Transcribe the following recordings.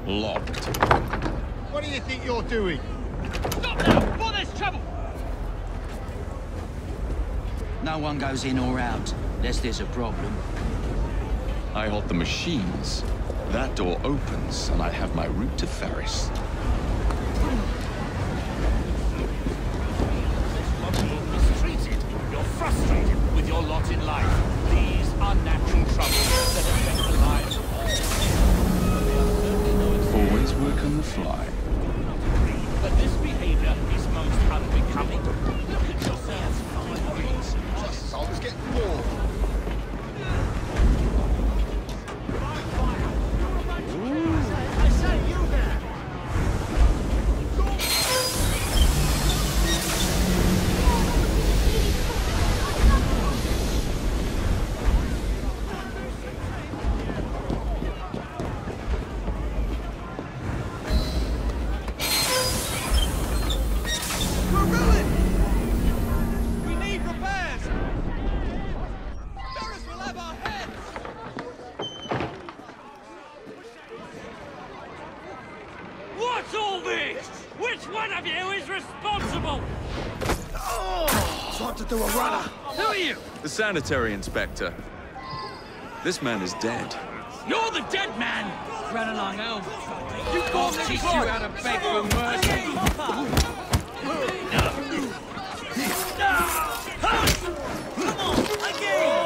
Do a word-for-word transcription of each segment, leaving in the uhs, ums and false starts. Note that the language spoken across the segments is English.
Locked. What do you think you're doing? Stop now, before there's trouble! No one goes in or out, unless there's a problem. I hold the machines. That door opens, and I have my route to Ferris. Mistreated. You're frustrated with your lot in life. These are natural troubles that affect the lives of all. Always work on the fly. But this behavior is most unbecoming. Look at yourself. Jesus, I was getting bored. I say, you there! What's all this? Which one of you is responsible? Oh, time to do a runner. Who are you? The sanitary inspector. This man is dead. You're the dead man! Run along home. You can't teach you how to beg for mercy. Come on, again!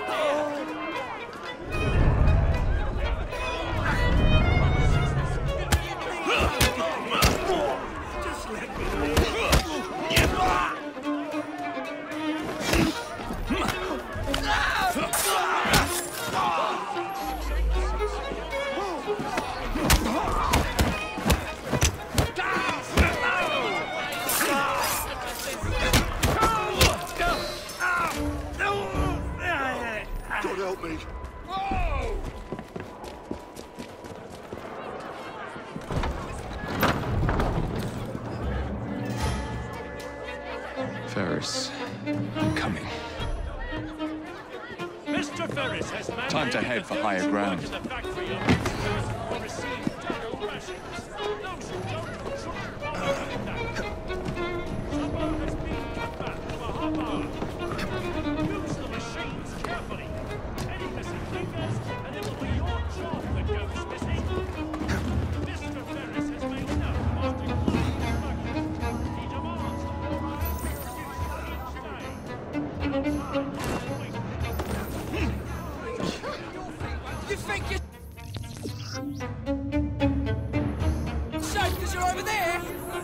Help me. Ferris, I'm coming. Mister Ferris has Time to head for higher ground. You think you're safe because you're over there?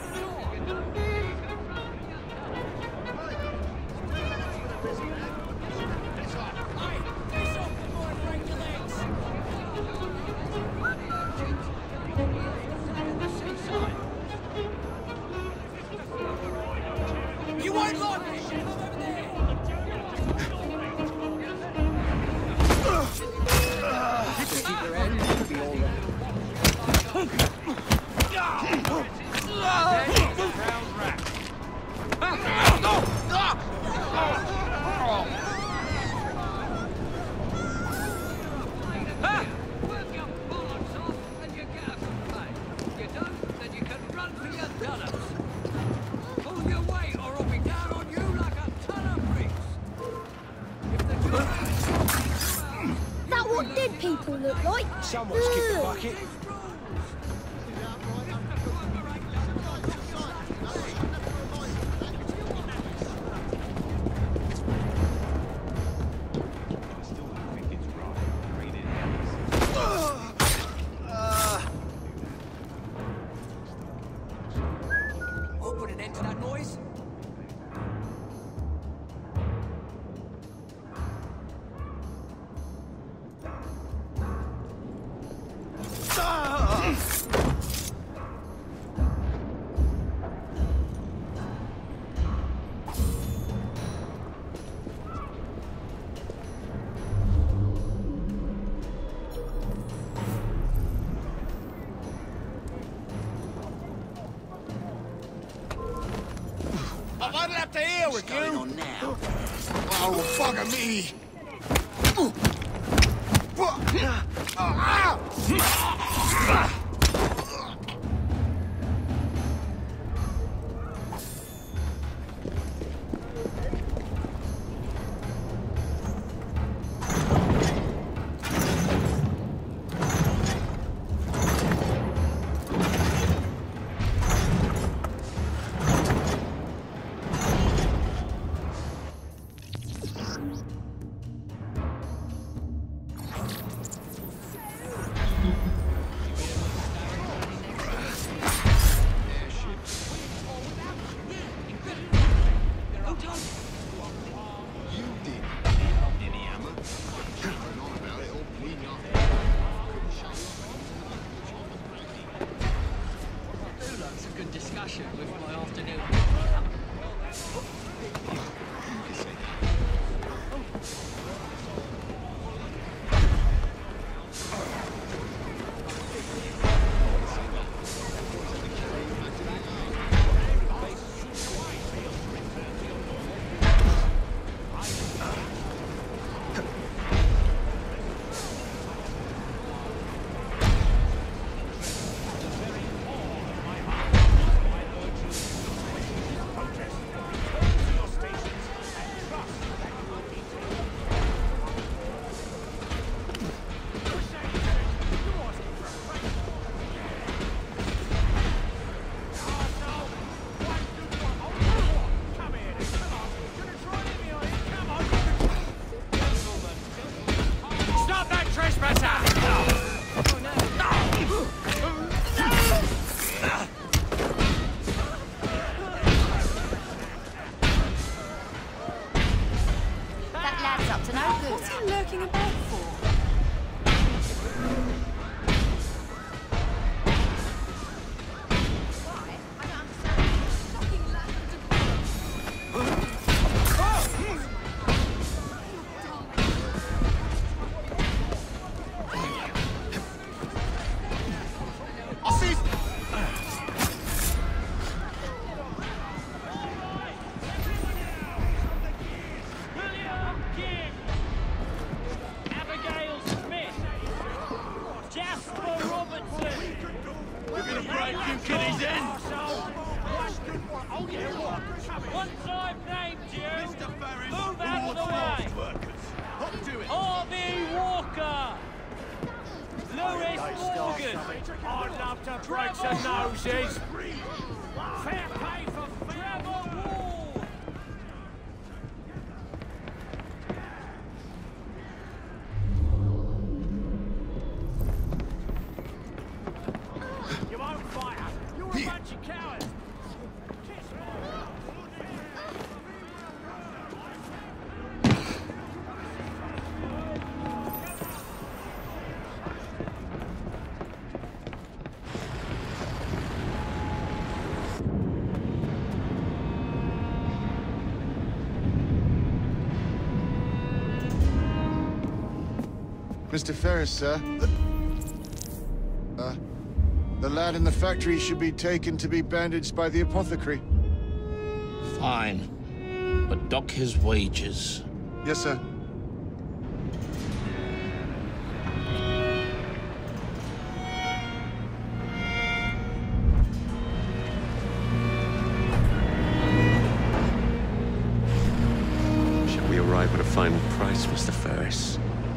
You won't like me. I'm over there. Keep your head, you'll be all right. Work your bullocks off and you get a complaint. You don't, then you can run for your dollars. Pull your weight or I'll be down on you like a ton of bricks. If the That what dead people look like? Someone's kicked the Ugh. bucket. I'll put an end to that noise. I might have to hear with What's going you. on now? Oh, bugger me. Ah! discussion with my afternoon. Mister Ferris, sir. The, uh, the lad in the factory should be taken to be bandaged by the apothecary. Fine. But dock his wages. Yes, sir. Shall we arrive at a final price, Mister Ferris?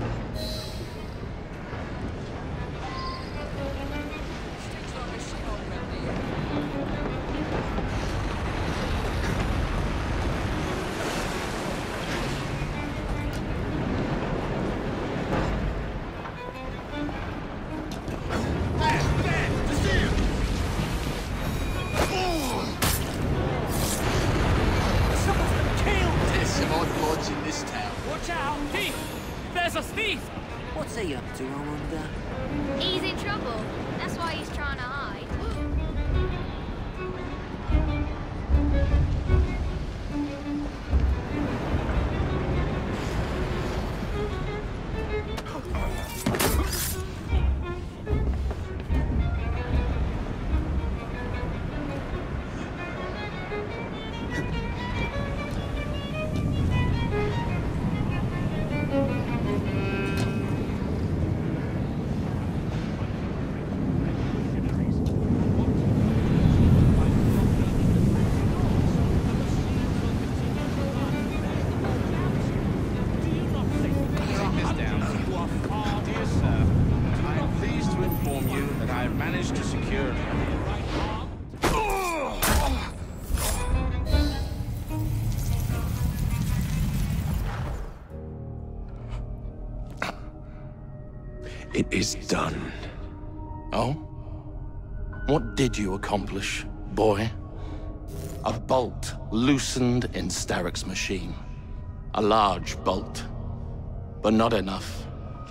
It is done. Oh? What did you accomplish, boy? A bolt loosened in Starrick's machine. A large bolt, but not enough.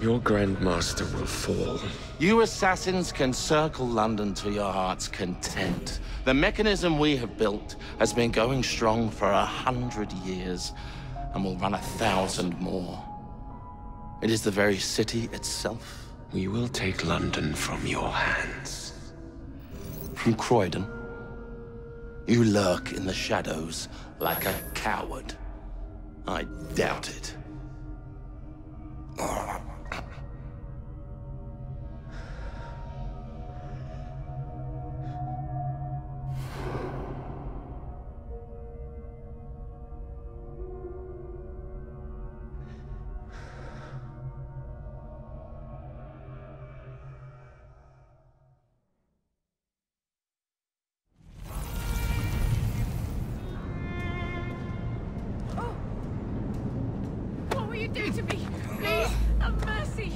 Your Grandmaster will fall. You assassins can circle London to your heart's content. The mechanism we have built has been going strong for a hundred years and will run a thousand more. It is the very city itself. We will take London from your hands. From Croydon, you lurk in the shadows like a coward. I doubt it. Do to me, please, have mercy.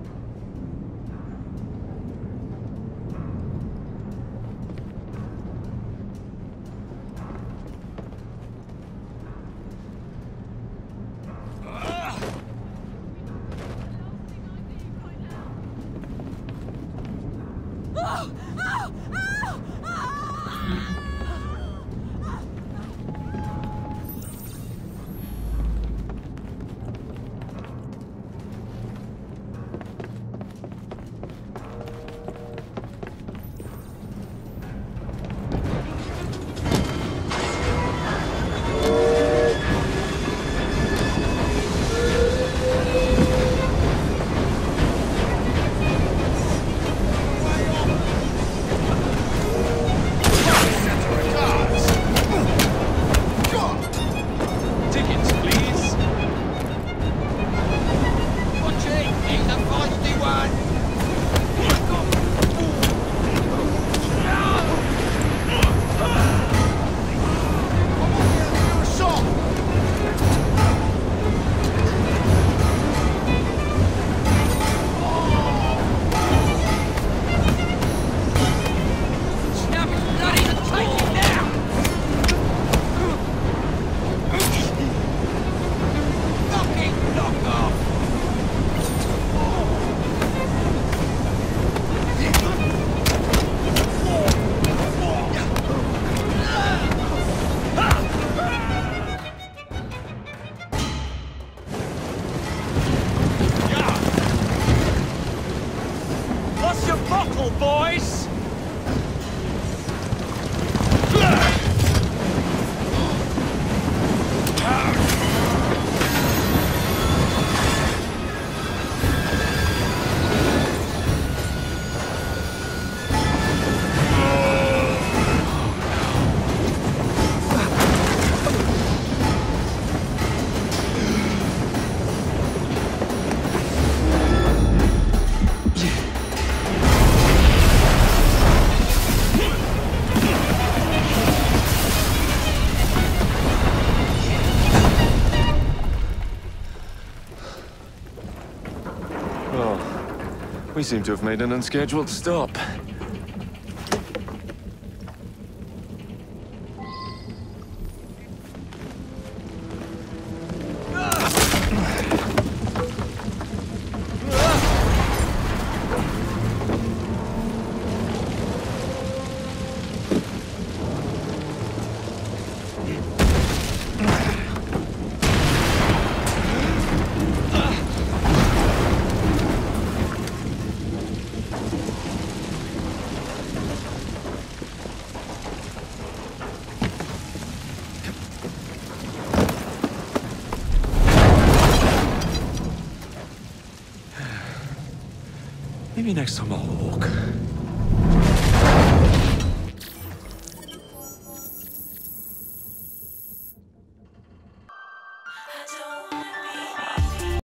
We seem to have made an unscheduled stop. Maybe next time I'll walk. I don't